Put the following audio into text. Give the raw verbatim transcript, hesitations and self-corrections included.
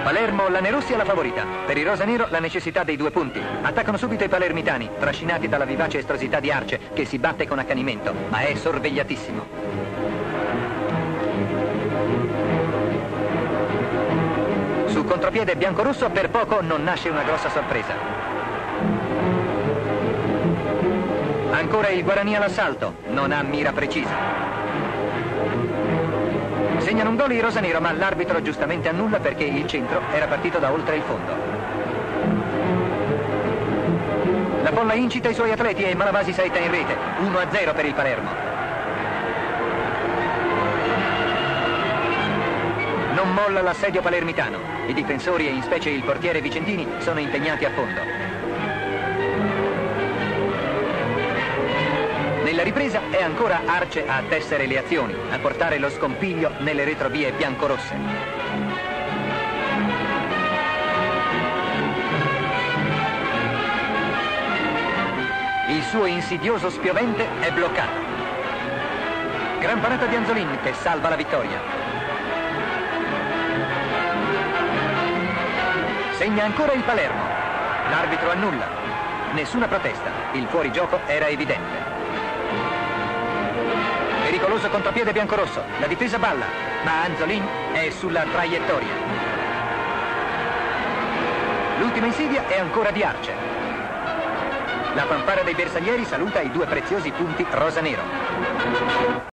Palermo, Lanerossi alla favorita. Per il rosanero la necessità dei due punti. Attaccano subito i palermitani, trascinati dalla vivace estrosità di Arce, che si batte con accanimento, ma è sorvegliatissimo. Su contropiede biancorosso per poco non nasce una grossa sorpresa. Ancora il Guarani all'assalto, non ha mira precisa. Segnano un gol i rosanero, ma l'arbitro giustamente annulla perché il centro era partito da oltre il fondo. La folla incita i suoi atleti e Malavasi saetta in rete. uno a zero per il Palermo. Non molla l'assedio palermitano. I difensori e in specie il portiere Vicentini sono impegnati a fondo. Nella ripresa è ancora Arce a tessere le azioni, a portare lo scompiglio nelle retrovie biancorosse. Il suo insidioso spiovente è bloccato. Gran parata di Anzolin che salva la vittoria. Segna ancora il Palermo. L'arbitro annulla. Nessuna protesta. Il fuorigioco era evidente. Pericoloso contropiede biancorosso, la difesa balla, ma Anzolin è sulla traiettoria. L'ultima insidia è ancora di Arce. La fanfara dei bersaglieri saluta i due preziosi punti rosanero.